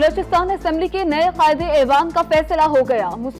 Balochistan assembly के नए कायदे ऐवान का फैसला हो गया।